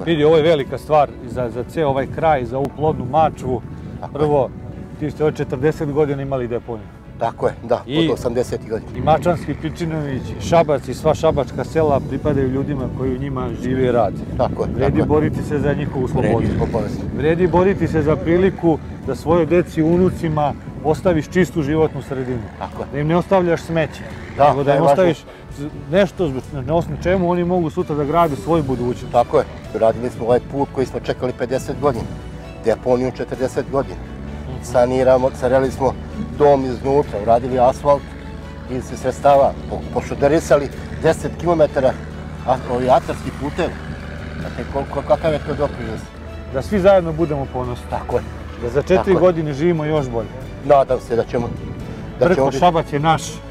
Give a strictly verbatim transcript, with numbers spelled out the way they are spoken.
Vidi, ovo je velika stvar za, za ceo ovaj kraj, za ovu plodnu Mačvu. Prvo, ti ste od četrdeset godina imali deponiju. Tako je, da, od osamdesetih godina. I Mačvanski, Pičinović, Šabac i sva šabačka sela pripadaju ljudima koji u njima žive i rade. Tako je. Vredi boriti se za njihovu slobodu. Vredi obavezno. Vredi boriti se za priliku da svojoj deci i unucima ostaviš čistu životnu sredinu. Tako je. Da im ne ostavljaš smeće. Da, nego da im ostaviš nešto na osnovu čemu oni mogu sutra da grade svoju budućnost. Tako je. Radili smo ovaj put koji smo čekali pedeset godina. Deponiju četrdeset godina. Saniramo, sareli smo dom iznutra, uradili asfalt iz sredstava, pošuderisali deset kilometara atarskih puteva. Znate, kakav je to doprinos? Da svi zajedno budemo ponosni. Tako je. Da za četiri godine živimo još bolje. Nadam se da ćemo... Brko Šabac je naš.